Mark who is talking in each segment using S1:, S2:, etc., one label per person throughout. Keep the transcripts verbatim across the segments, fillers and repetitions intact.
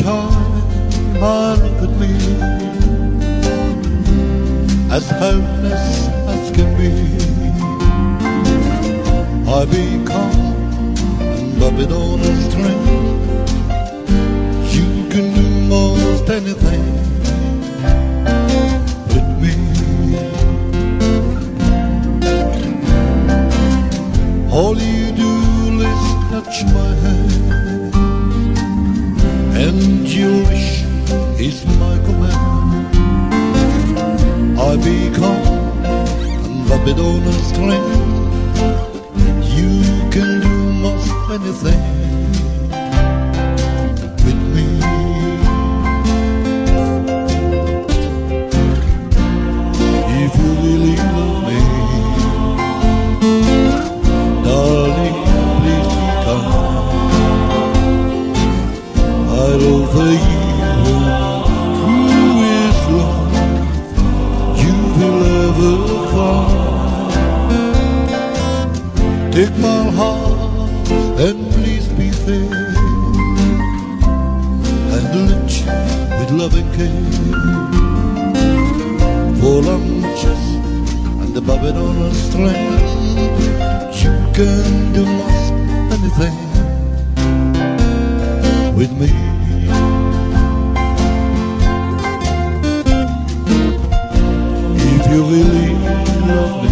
S1: time I look at me, as helpless as can be, I become puppet on a string. You can do most anything with me. All you do is touch my hand, and your wish is my command. I become a puppet on a string. You can do most anything with me. If you really love me, darling, please be kind. I'll offer you truest love you will ever find. Take my heart and please be fair, handle it with loving care. For I'm just and the puppet on a string. You can do most anything with me. If you really love me,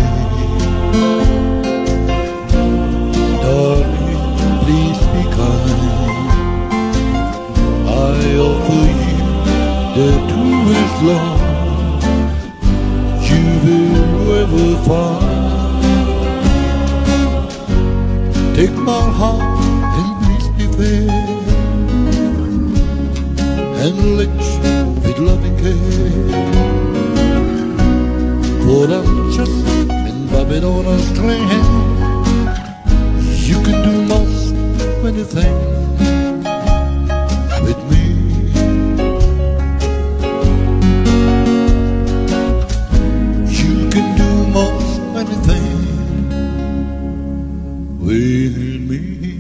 S1: the truest love you will ever find. Take my heart and please be fair, handle it with loving care. For I'm just a puppet on a string. You can do most anything with me. Anything with me.